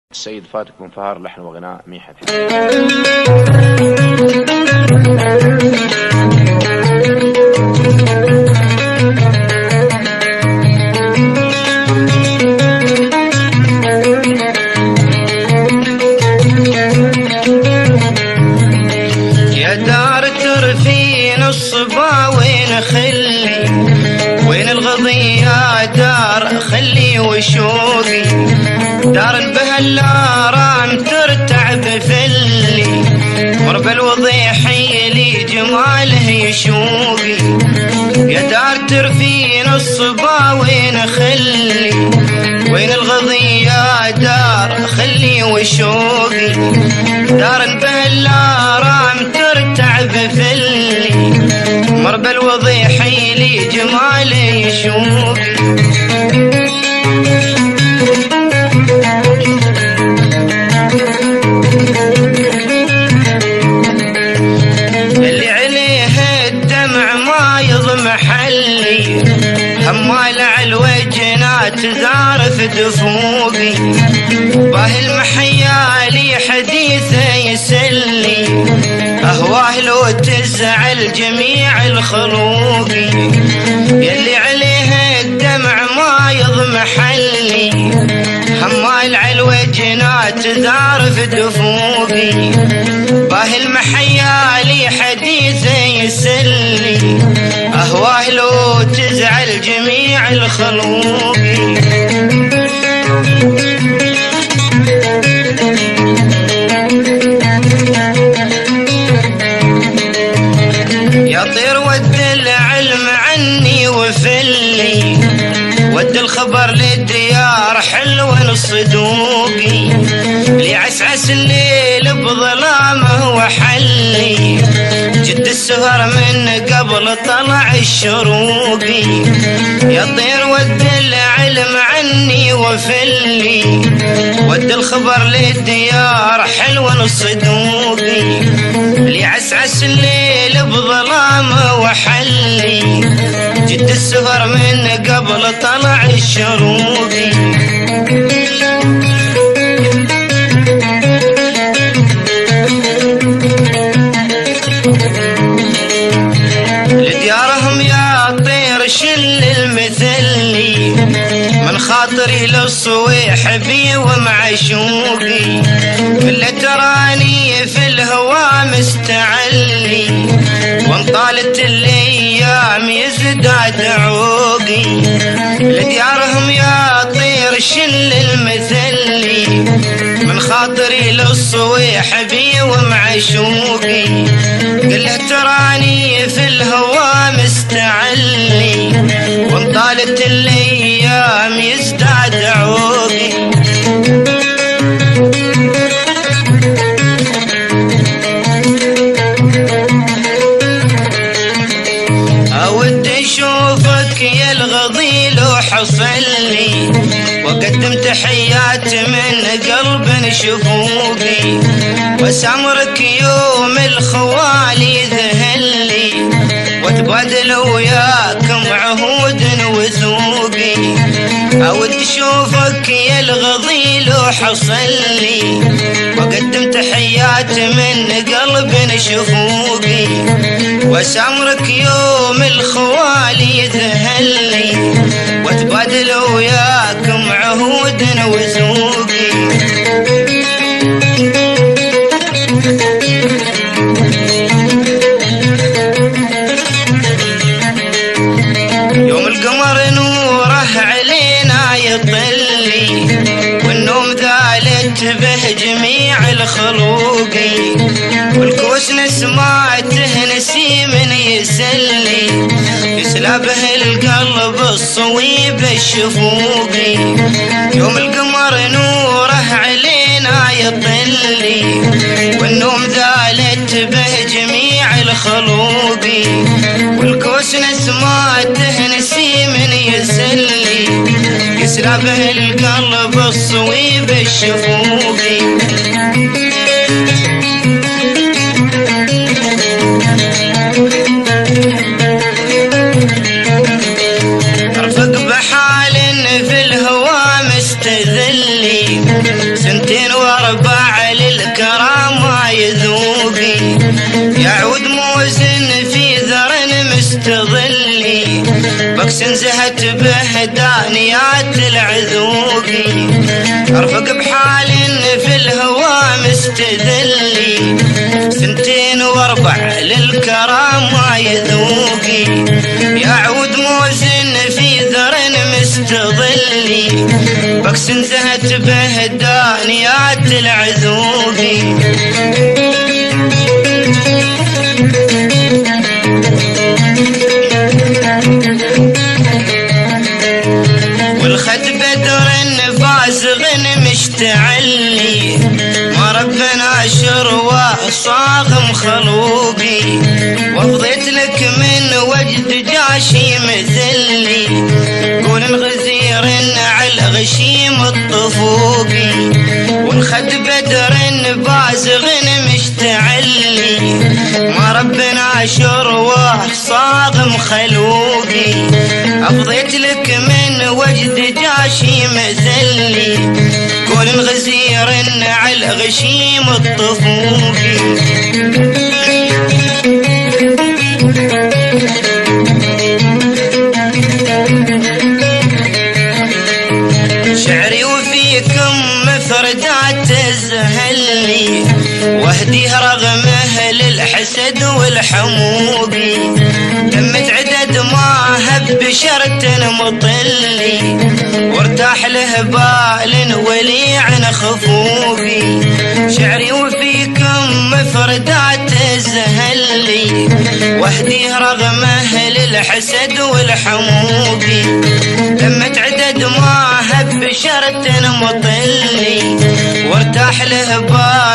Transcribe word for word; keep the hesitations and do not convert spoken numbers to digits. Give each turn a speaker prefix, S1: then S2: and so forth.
S1: السيد فاتك بن فهر، لحن وغناء ميحة.
S2: يا دار ترفين الصبا وين خلي، وين الغضية دار خلي وشوقي، دار بهالارام ترتع بفلي، مرب الوضيحي لي جماله يشوقي. يا دار ترفين الصبا وين خلي، وين الغضية دار خلي وشوقي، دار بهالارام ترتع بفلي، مرب الوضيحي لي جماله يشوقي. محلي همال على الوجنات ذارف دفوقي، باه المحيالي حديثه يسلي، اهواه لو تزعل جميع الخلوقي. يلي عليه الدمع ما يضمحلي، همال على الوجنات ذارف دفوقي، باه المحيالي حديثه يسلي، أهواه لو تزعل جميع الخلوق. يا طير ود العلم عني وفلي، ود الخبر للديار حلو صدوقي، لي عسعس الليل بظلامه وحلي، جد السهر من قبل طلع الشروقي. يا طير ود العلم عني وفلي، ود الخبر للديار حلو صدوقي، لي عسعس الليل بظلامه وحلي، جد السهر من قبل طلع الشروقي. لديارهم يا طير شل المثلي، من خاطري للصويح بي ومعشوقي، كل تراني في الهوى مستعلي، وان طالت الايام يزداد عوقي. لديارهم يا طير شل المثلي، من خاطري للصويح بي ومعشوقي، كل تراني في الهوى مستعلي، وان طالت الايام يزداد عوقي. اود اشوفك يا الغضيل وحصلي، وقدم تحيات من قلب شفوقي، وسامرك يوم الخوالي ذهلي، وتبادل وياكم عهود وثوقي. اود اشوفك يا الغضيل وحصلي، وقدم تحيات من قلب شفوقي، وسامرك يوم الخوالي ذهلي، وتبادل وياكم عهود وثوقي. يوم القمر نوره علينا يطلي، والنوم ذالت به جميع الخلوقي، والكوس نسماته نسيم يسلي، يسلى به القلب الصويب الشفوقي. يوم القمر نوره علينا يطلي، والنوم ذالت به جميع الخلوقي، والكوس نسماته نسيم يسلي، يسلى به القلب الصويب الشفوقي. رفق بحال في الهوى مستذلي، سنت سنتين واربع للكرام ما يذوقي، يعود موزن في ذر مستظلي، بكس انزهت به دانيات العذوقي، ارفق بحال في الهوى مستذلي، سنتين واربع للكرام ما يذوقي، يعود موزن في ذر مستظلي، بكس انزهت به دانيات العذوقي. والخد بدر فازغ مشتعلي، ما ربنا شروى صاغم خلوقي، وفضيت لك من وجد جاشي مثلي، قول الغزير على غشيم الطفوقي، والخد بدر بازغ مشتعلي، ما ربنا شروى صاغم خلوقي، افضيت لك من وجد جاشي مثلي، قول الغزير على غشيم الطفوقي. شعري وفيكم مفردات تزهلني، واهديه رغمه للحسد والحموقي، دمت عدد ما هب شرط مطلي، وارتاح له بال ولي عن خفوقي، شعري وفيكم مفردات تزهلي، واهديه رغمه للحسد والحموقي، دمت عدد ما هب شرط مطلي، وارتاح له بال